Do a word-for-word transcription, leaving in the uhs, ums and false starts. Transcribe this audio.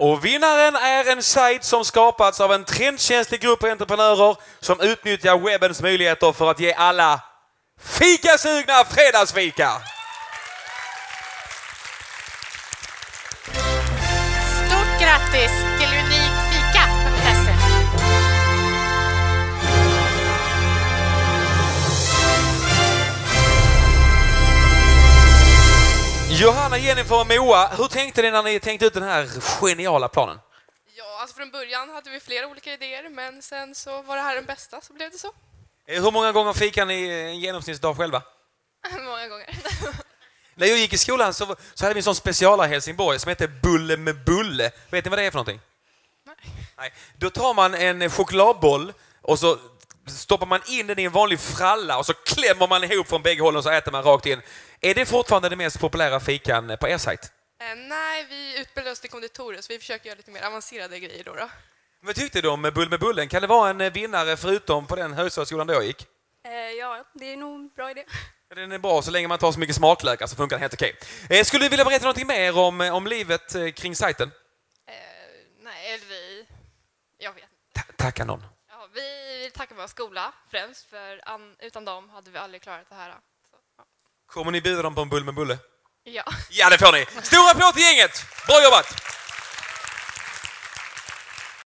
Och vinnaren är en sajt som skapats av en trendkänslig grupp entreprenörer som utnyttjar webbens möjligheter för att ge alla fikasugna fredagsfika. Stort grattis till unikfika punkt se. Johanna, Jennifer och Moa, hur tänkte ni när ni tänkte ut den här geniala planen? Ja, alltså från början hade vi flera olika idéer, men sen så var det här den bästa, så blev det så. Hur många gånger fikar ni en genomsnittsdag själva? Många gånger. När jag gick i skolan så, så hade vi en sån specialare i Helsingborg som heter Bulle med Bulle. Vet ni vad det är för någonting? Nej. Nej. Då tar man en chokladboll och så stoppar man in den i en vanlig fralla och så klämmer man ihop från bägge hållen och så äter man rakt in. Är det fortfarande det mest populära fikan på er sajt? Eh, nej, vi utbildar oss till konditorer, så vi försöker göra lite mer avancerade grejer då. då. Vad tyckte du om Bull med Bullen? Kan det vara en vinnare förutom på den högstadieskolan då jag gick? Eh, ja, det är nog en bra idé. Den är bra så länge man tar så mycket smaklökar så funkar den helt okej. Eh, skulle du vilja berätta något mer om, om livet eh, kring sajten? Eh, nej, eller vi... Jag vet inte. Ta- tacka någon. Ja, vi vill tacka vår skola främst, för an, utan dem hade vi aldrig klarat det här. Så, ja. Kommer ni bjuda dem på en bull med bulle? Ja. Ja, det får ni. Stora applåd till gänget! Bra jobbat!